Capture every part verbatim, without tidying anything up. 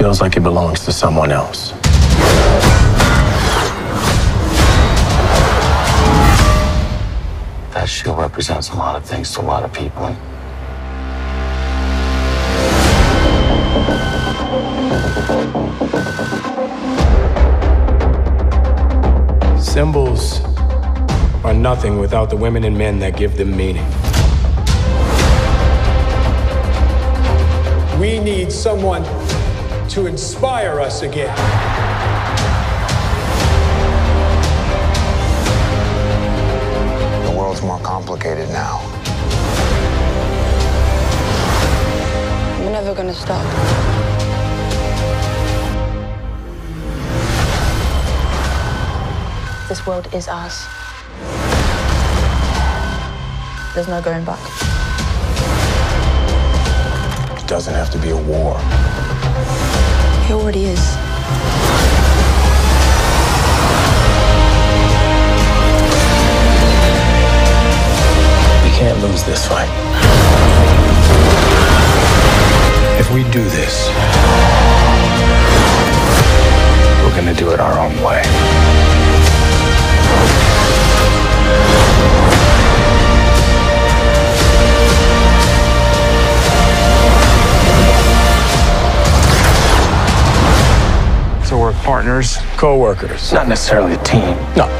feels like it belongs to someone else. That shield represents a lot of things to a lot of people. Symbols are nothing without the women and men that give them meaning. We need someone to inspire us again. The world's more complicated now. We're never gonna stop. This world is ours. There's no going back. It doesn't have to be a war. It already is. We can't lose this fight. If we do this, we're gonna do it our own way. So we're partners? Co-workers, not necessarily a team. No.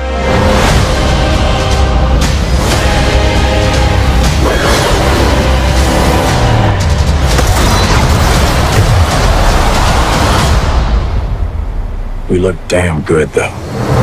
We look damn good, though.